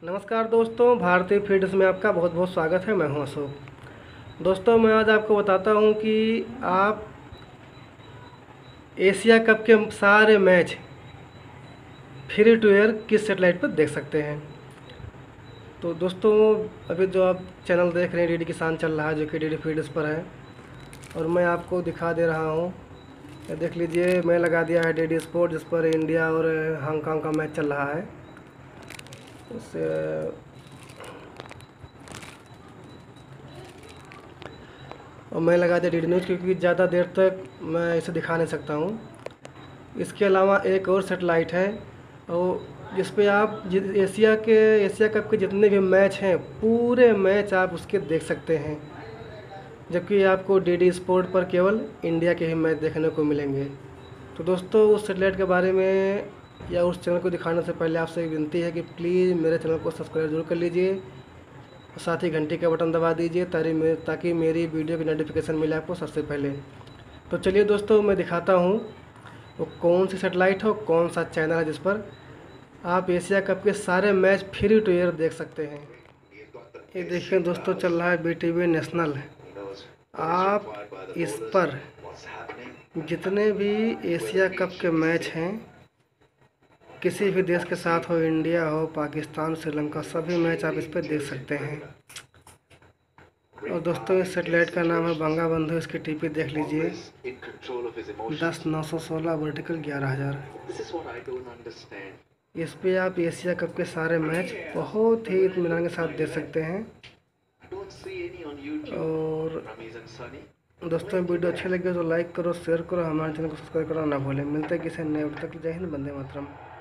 नमस्कार दोस्तों, भारतीय फीड्स में आपका बहुत बहुत स्वागत है। मैं हूं अशोक। दोस्तों, मैं आज आपको बताता हूं कि आप एशिया कप के सारे मैच फ्री टू एयर किस सेटेलाइट पर देख सकते हैं। तो दोस्तों, अभी जो आप चैनल देख रहे हैं डीडी किसान चल रहा है, जो कि डीडी फीड्स पर है, और मैं आपको दिखा दे रहा हूं। ये देख लीजिए, मैं लगा दिया है डीडी स्पोर्ट, जिस पर इंडिया और हांगकांग का मैच चल रहा है। उससे और मैं लगा दिया डीडी न्यूज़, क्योंकि ज़्यादा देर तक मैं इसे दिखा नहीं सकता हूँ। इसके अलावा एक और सेटेलाइट है, और जिस पे आप एशिया कप के जितने भी मैच हैं, पूरे मैच आप उसके देख सकते हैं। जबकि आपको डीडी स्पोर्ट पर केवल इंडिया के ही मैच देखने को मिलेंगे। तो दोस्तों, उस सेटेलाइट के बारे में या उस चैनल को दिखाने से पहले आपसे एक विनती है कि प्लीज़ मेरे चैनल को सब्सक्राइब जरूर कर लीजिए, साथ ही घंटी का बटन दबा दीजिए ताकि मेरी वीडियो की नोटिफिकेशन मिले आपको सबसे पहले। तो चलिए दोस्तों, मैं दिखाता हूँ वो कौन सी सेटेलाइट है और कौन सा चैनल है जिस पर आप एशिया कप के सारे मैच फ्री टू एयर देख सकते हैं। ये देखिए दोस्तों, चल रहा है BTV नेशनल। आप इस पर जितने भी एशिया कप के मैच हैं, किसी भी देश के साथ हो, इंडिया हो, पाकिस्तान, श्रीलंका, सभी मैच आप इस पर देख सकते हैं। और दोस्तों, इस सेटेलाइट का नाम है बंगा बंधु। इसकी टीपी देख लीजिए, 10,916 वर्टिकल 11,000। इस पे आप एशिया कप के सारे मैच बहुत ही इत्मीनान के साथ देख सकते हैं। और दोस्तों, वीडियो अच्छी लगे तो लाइक करो, शेयर करो, हमारे चैनल को सब्सक्राइब करना ना भूलें। मिलते हैं किसी नए वीडियो तक। जय हिंद, वंदे मातरम।